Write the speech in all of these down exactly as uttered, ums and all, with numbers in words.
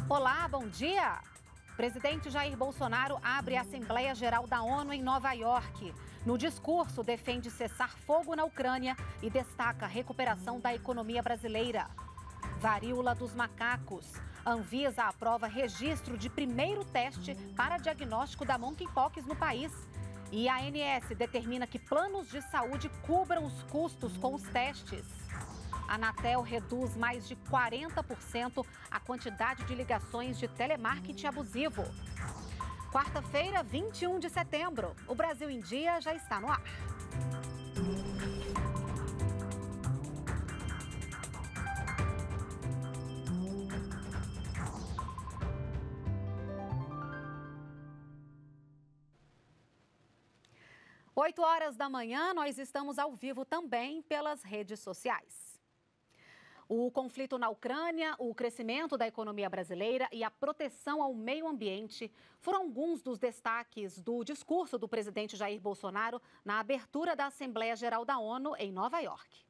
Olá, bom dia! Presidente Jair Bolsonaro abre a Assembleia Geral da ONU em Nova York. No discurso, defende cessar fogo na Ucrânia e destaca a recuperação da economia brasileira. Varíola dos macacos. Anvisa aprova registro de primeiro teste para diagnóstico da monkeypox no país. E a ANS determina que planos de saúde cubram os custos com os testes. A Anatel reduz mais de quarenta por cento a quantidade de ligações de telemarketing abusivo. Quarta-feira, vinte e um de setembro. O Brasil em Dia já está no ar. Oito horas da manhã, nós estamos ao vivo também pelas redes sociais. O conflito na Ucrânia, o crescimento da economia brasileira e a proteção ao meio ambiente foram alguns dos destaques do discurso do presidente Jair Bolsonaro na abertura da Assembleia Geral da ONU em Nova York.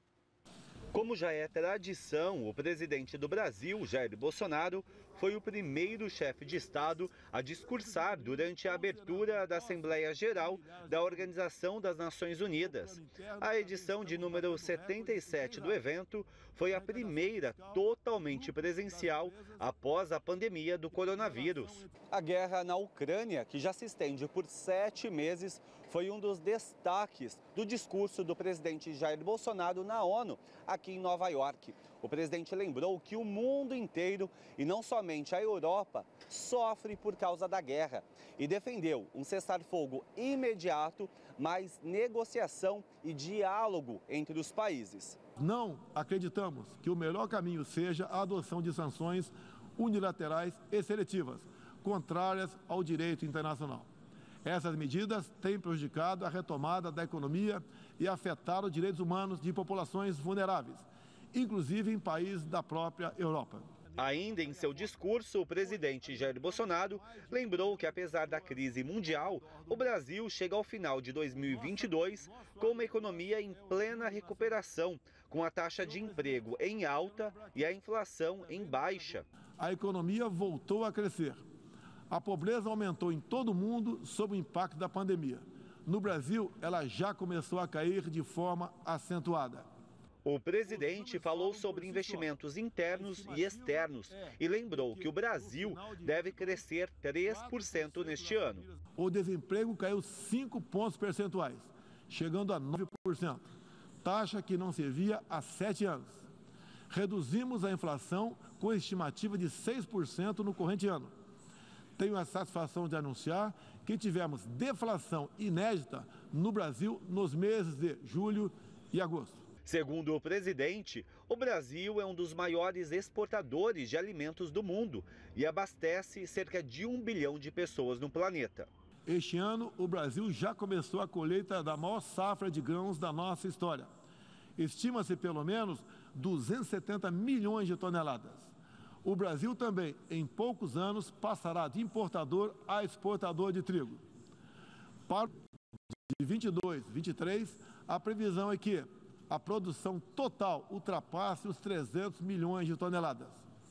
Como já é tradição, o presidente do Brasil, Jair Bolsonaro, foi o primeiro chefe de Estado a discursar durante a abertura da Assembleia Geral da Organização das Nações Unidas. A edição de número setenta e sete do evento foi a primeira totalmente presencial após a pandemia do coronavírus. A guerra na Ucrânia, que já se estende por sete meses, foi um dos destaques do discurso do presidente Jair Bolsonaro na ONU, aqui em Nova York. O presidente lembrou que o mundo inteiro, e não somente a Europa, sofre por causa da guerra e defendeu um cessar-fogo imediato, mas negociação e diálogo entre os países. Não acreditamos que o melhor caminho seja a adoção de sanções unilaterais e seletivas, contrárias ao direito internacional. Essas medidas têm prejudicado a retomada da economia e afetado os direitos humanos de populações vulneráveis, inclusive em países da própria Europa. Ainda em seu discurso, o presidente Jair Bolsonaro lembrou que, apesar da crise mundial, o Brasil chega ao final de dois mil e vinte e dois com uma economia em plena recuperação, com a taxa de emprego em alta e a inflação em baixa. A economia voltou a crescer. A pobreza aumentou em todo o mundo sob o impacto da pandemia. No Brasil, ela já começou a cair de forma acentuada. O presidente falou sobre investimentos internos e externos e lembrou que o Brasil deve crescer três por cento neste ano. O desemprego caiu cinco pontos percentuais, chegando a nove por cento, taxa que não se via há sete anos. Reduzimos a inflação com estimativa de seis por cento no corrente ano. Tenho a satisfação de anunciar que tivemos deflação inédita no Brasil nos meses de julho e agosto. Segundo o presidente, o Brasil é um dos maiores exportadores de alimentos do mundo e abastece cerca de um bilhão de pessoas no planeta. Este ano, o Brasil já começou a colheita da maior safra de grãos da nossa história. Estima-se pelo menos duzentos e setenta milhões de toneladas. O Brasil também, em poucos anos, passará de importador a exportador de trigo. Para de vinte e dois, vinte e três, a previsão é que a produção total ultrapasse os trezentos milhões de toneladas.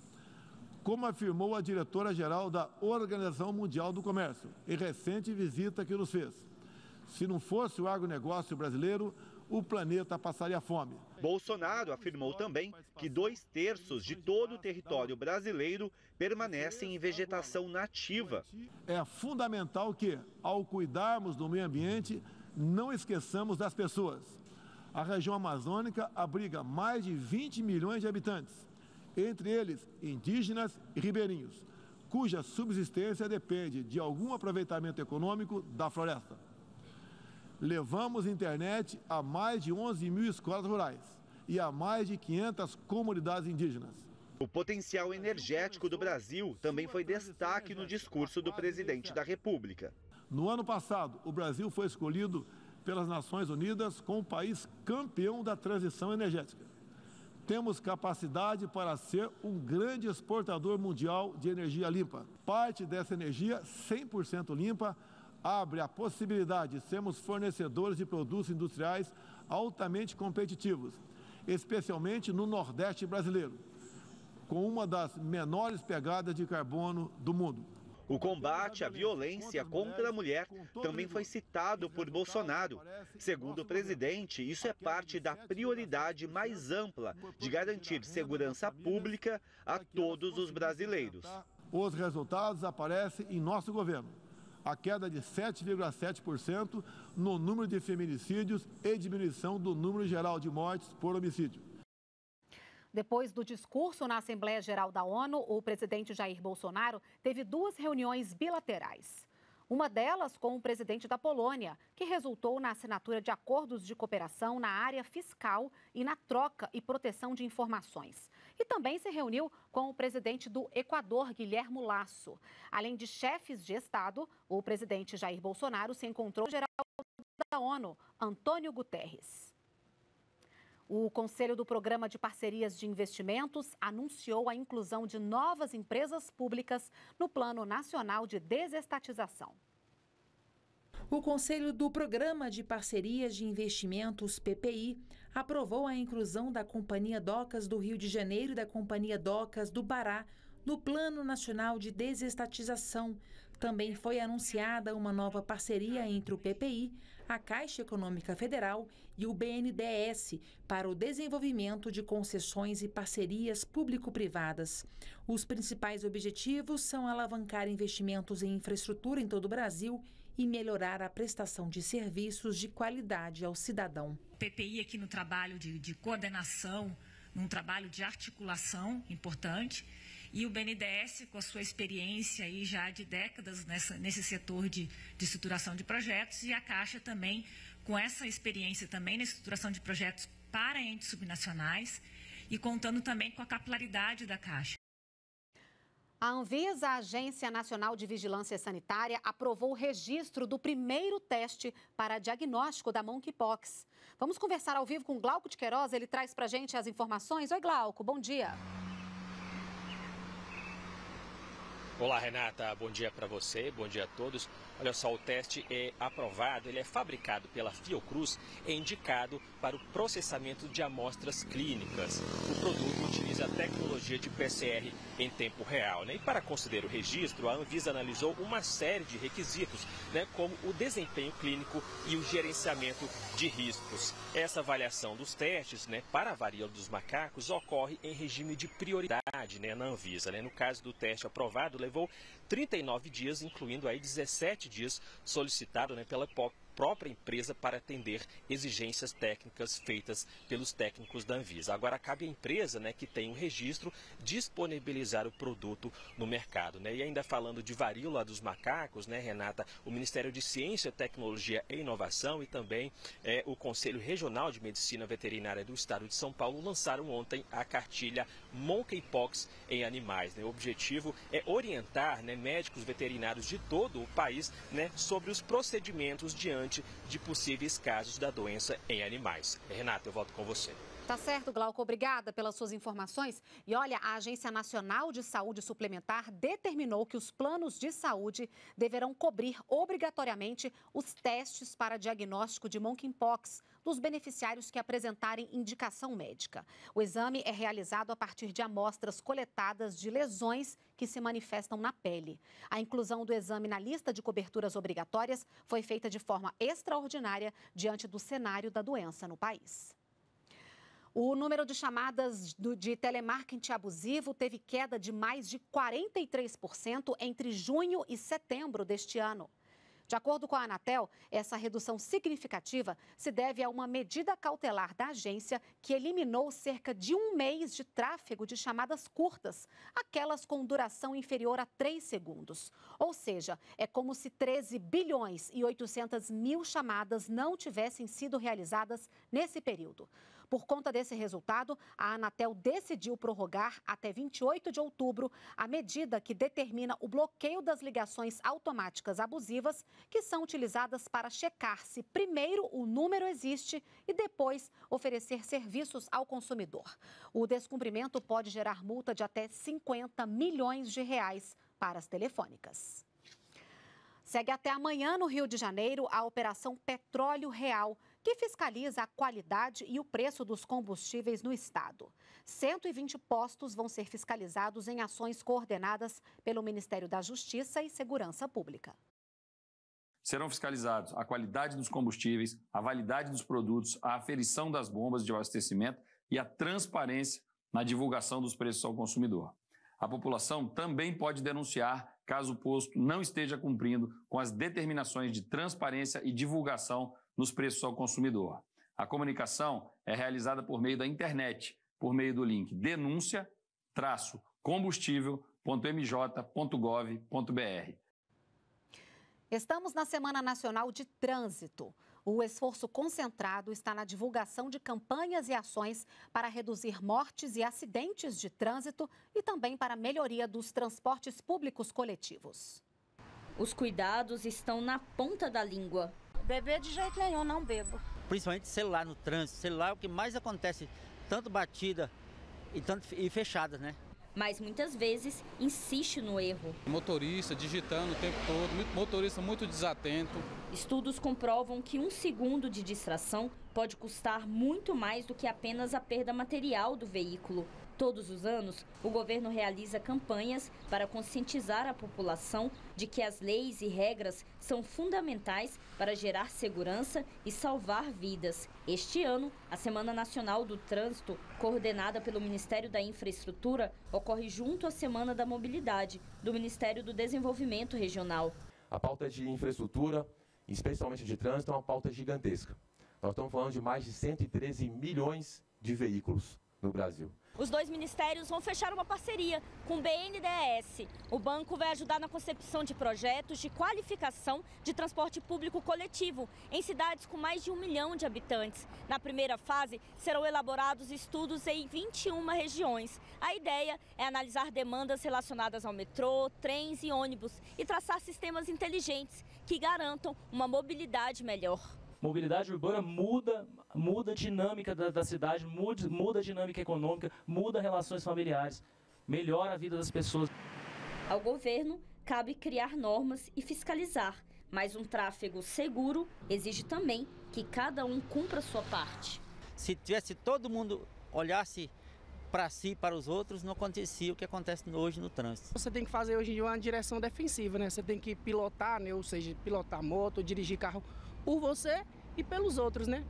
Como afirmou a diretora-geral da Organização Mundial do Comércio, em recente visita que nos fez, se não fosse o agronegócio brasileiro, o planeta passaria fome. Bolsonaro afirmou também que dois terços de todo o território brasileiro permanecem em vegetação nativa. É fundamental que, ao cuidarmos do meio ambiente, não esqueçamos das pessoas. A região amazônica abriga mais de vinte milhões de habitantes, entre eles indígenas e ribeirinhos, cuja subsistência depende de algum aproveitamento econômico da floresta. Levamos internet a mais de onze mil escolas rurais e a mais de quinhentas comunidades indígenas. O potencial energético do Brasil também foi destaque no discurso do presidente da República. No ano passado, o Brasil foi escolhido pelas Nações Unidas como o país campeão da transição energética. Temos capacidade para ser um grande exportador mundial de energia limpa. Parte dessa energia, cem por cento limpa, abre a possibilidade de sermos fornecedores de produtos industriais altamente competitivos, especialmente no Nordeste brasileiro. com uma das menores pegadas de carbono do mundo. O combate à violência contra a mulher também foi citado por Bolsonaro. Segundo o presidente, isso é parte da prioridade mais ampla de garantir segurança pública a todos os brasileiros. Os resultados aparecem em nosso governo. A queda de sete vírgula sete por cento no número de feminicídios e diminuição do número geral de mortes por homicídio. Depois do discurso na Assembleia Geral da ONU, o presidente Jair Bolsonaro teve duas reuniões bilaterais. Uma delas com o presidente da Polônia, que resultou na assinatura de acordos de cooperação na área fiscal e na troca e proteção de informações. E também se reuniu com o presidente do Equador, Guilherme Lasso. Além de chefes de Estado, o presidente Jair Bolsonaro se encontrou com o geral da ONU, Antônio Guterres. O Conselho do Programa de Parcerias de Investimentos anunciou a inclusão de novas empresas públicas no Plano Nacional de Desestatização. O Conselho do Programa de Parcerias de Investimentos, P P I, aprovou a inclusão da Companhia Docas do Rio de Janeiro e da Companhia Docas do Pará no Plano Nacional de Desestatização. Também foi anunciada uma nova parceria entre o P P I, a Caixa Econômica Federal e o B N D E S para o desenvolvimento de concessões e parcerias público-privadas. Os principais objetivos são alavancar investimentos em infraestrutura em todo o Brasil e melhorar a prestação de serviços de qualidade ao cidadão. O P P I aqui no trabalho de, de coordenação, num trabalho de articulação importante, e o B N D E S com a sua experiência aí já de décadas nessa, nesse setor de, de estruturação de projetos, e a Caixa também com essa experiência também na estruturação de projetos para entes subnacionais e contando também com a capilaridade da Caixa. A Anvisa, a Agência Nacional de Vigilância Sanitária, aprovou o registro do primeiro teste para diagnóstico da monkeypox. Vamos conversar ao vivo com Glauco de Queiroz, ele traz para a gente as informações. Oi, Glauco, bom dia. Olá, Renata, bom dia para você, bom dia a todos. Olha só, o teste é aprovado, ele é fabricado pela Fiocruz, é indicado para o processamento de amostras clínicas. O produto utiliza a tecnologia de P C R em tempo real, né? E para conceder o registro, a Anvisa analisou uma série de requisitos, né, como o desempenho clínico e o gerenciamento de riscos. Essa avaliação dos testes, né, para a varíola dos macacos ocorre em regime de prioridade, né, na Anvisa, né? No caso do teste aprovado, levou trinta e nove dias, incluindo aí dezessete dias solicitado, né, pela própria empresa para atender exigências técnicas feitas pelos técnicos da Anvisa. Agora cabe à empresa, né, que tem o registro, disponibilizar o produto no mercado, né? E ainda falando de varíola dos macacos, né, Renata, o Ministério de Ciência, Tecnologia e Inovação e também é, o Conselho Regional de Medicina Veterinária do Estado de São Paulo lançaram ontem a cartilha Monkeypox em animais, né? O objetivo é orientar, né, médicos veterinários de todo o país, né, sobre os procedimentos diante de possíveis casos da doença em animais. Renata, eu volto com você. Tá certo, Glauco. Obrigada pelas suas informações. E olha, a Agência Nacional de Saúde Suplementar determinou que os planos de saúde deverão cobrir obrigatoriamente os testes para diagnóstico de monkeypox dos beneficiários que apresentarem indicação médica. O exame é realizado a partir de amostras coletadas de lesões que se manifestam na pele. A inclusão do exame na lista de coberturas obrigatórias foi feita de forma extraordinária diante do cenário da doença no país. O número de chamadas de telemarketing abusivo teve queda de mais de quarenta e três por cento entre junho e setembro deste ano. De acordo com a Anatel, essa redução significativa se deve a uma medida cautelar da agência que eliminou cerca de um mês de tráfego de chamadas curtas, aquelas com duração inferior a três segundos. Ou seja, é como se treze bilhões e oitocentas mil chamadas não tivessem sido realizadas nesse período. Por conta desse resultado, a Anatel decidiu prorrogar até vinte e oito de outubro a medida que determina o bloqueio das ligações automáticas abusivas, que são utilizadas para checar se primeiro o número existe e depois oferecer serviços ao consumidor. O descumprimento pode gerar multa de até cinquenta milhões de reais para as telefônicas. Segue até amanhã no Rio de Janeiro a Operação Petróleo Real, que fiscaliza a qualidade e o preço dos combustíveis no estado. cento e vinte postos vão ser fiscalizados em ações coordenadas pelo Ministério da Justiça e Segurança Pública. Serão fiscalizados a qualidade dos combustíveis, a validade dos produtos, a aferição das bombas de abastecimento e a transparência na divulgação dos preços ao consumidor. A população também pode denunciar caso o posto não esteja cumprindo com as determinações de transparência e divulgação nos preços ao consumidor. A comunicação é realizada por meio da internet, por meio do link denúncia traço combustível ponto m j ponto gov ponto b r. Estamos na Semana Nacional de Trânsito. O esforço concentrado está na divulgação de campanhas e ações para reduzir mortes e acidentes de trânsito e também para a melhoria dos transportes públicos coletivos. Os cuidados estão na ponta da língua. Beber de jeito nenhum, não bebo. Principalmente celular no trânsito. Celular é o que mais acontece, tanto batida e, tanto, e fechada, né? Mas muitas vezes insiste no erro. Motorista digitando o tempo todo, motorista muito desatento. Estudos comprovam que um segundo de distração pode custar muito mais do que apenas a perda material do veículo. Todos os anos, o governo realiza campanhas para conscientizar a população de que as leis e regras são fundamentais para gerar segurança e salvar vidas. Este ano, a Semana Nacional do Trânsito, coordenada pelo Ministério da Infraestrutura, ocorre junto à Semana da Mobilidade, do Ministério do Desenvolvimento Regional. A pauta de infraestrutura, especialmente de trânsito, é uma pauta gigantesca. Nós estamos falando de mais de cento e treze milhões de veículos no Brasil. Os dois ministérios vão fechar uma parceria com o B N D E S. O banco vai ajudar na concepção de projetos de qualificação de transporte público coletivo em cidades com mais de um milhão de habitantes. Na primeira fase, serão elaborados estudos em vinte e uma regiões. A ideia é analisar demandas relacionadas ao metrô, trens e ônibus e traçar sistemas inteligentes que garantam uma mobilidade melhor. Mobilidade urbana muda, muda a dinâmica da, da cidade, muda, muda a dinâmica econômica, muda relações familiares, melhora a vida das pessoas. Ao governo, cabe criar normas e fiscalizar, mas um tráfego seguro exige também que cada um cumpra a sua parte. Se tivesse todo mundo olhasse para si e para os outros, não acontecia o que acontece hoje no trânsito. Você tem que fazer hoje em dia uma direção defensiva, né? Você tem que pilotar, né? Ou seja, pilotar moto, dirigir carro por você e pelos outros, né?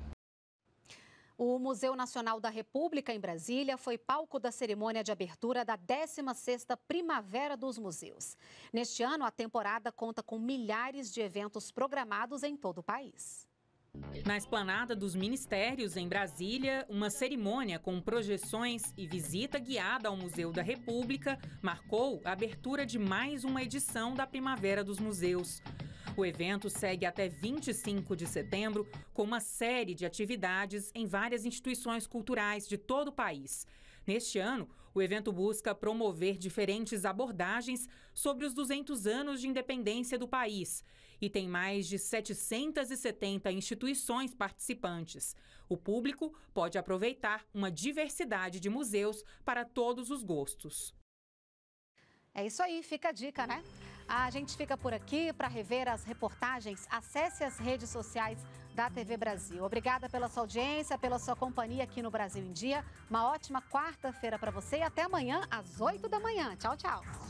O Museu Nacional da República, em Brasília, foi palco da cerimônia de abertura da décima sexta Primavera dos Museus. Neste ano, a temporada conta com milhares de eventos programados em todo o país. Na esplanada dos Ministérios, em Brasília, uma cerimônia com projeções e visita guiada ao Museu da República marcou a abertura de mais uma edição da Primavera dos Museus. O evento segue até vinte e cinco de setembro com uma série de atividades em várias instituições culturais de todo o país. Neste ano, o evento busca promover diferentes abordagens sobre os duzentos anos de independência do país e tem mais de setecentas e setenta instituições participantes. O público pode aproveitar uma diversidade de museus para todos os gostos. É isso aí, fica a dica, né? A gente fica por aqui. Para rever as reportagens, acesse as redes sociais da T V Brasil. Obrigada pela sua audiência, pela sua companhia aqui no Brasil em Dia. Uma ótima quarta-feira para você e até amanhã às oito da manhã. Tchau, tchau.